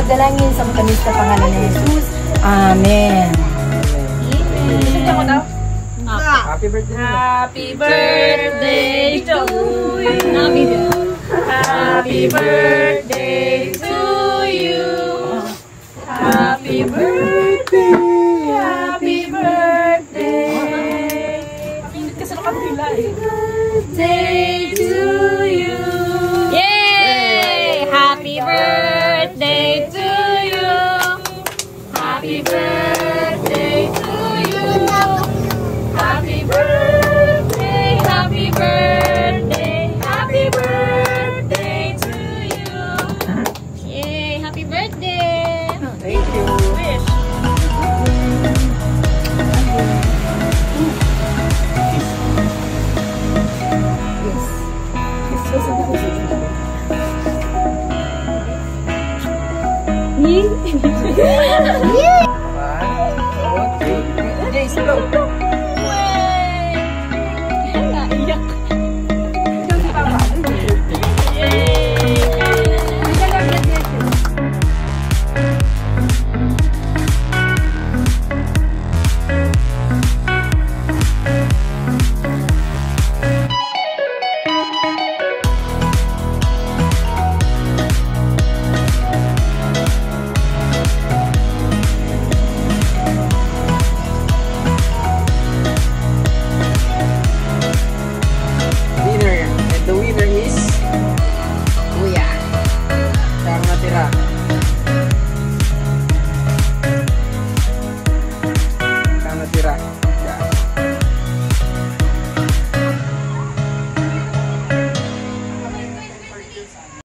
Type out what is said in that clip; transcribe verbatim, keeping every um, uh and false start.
dalangin sa matamis na pangalan ni Jesus. Amen. Amen. Happy birthday. Happy birthday to you. Happy birthday to you. Happy birthday. Happy birthday. Kasi nakapila eh. Birthday to you. Yay! Happy birthday to you. Happy birthday to you. Happy birthday, happy birthday, happy birthday to you. Yay, happy birthday. Thank you. Wish. One, two, three. Jace, go.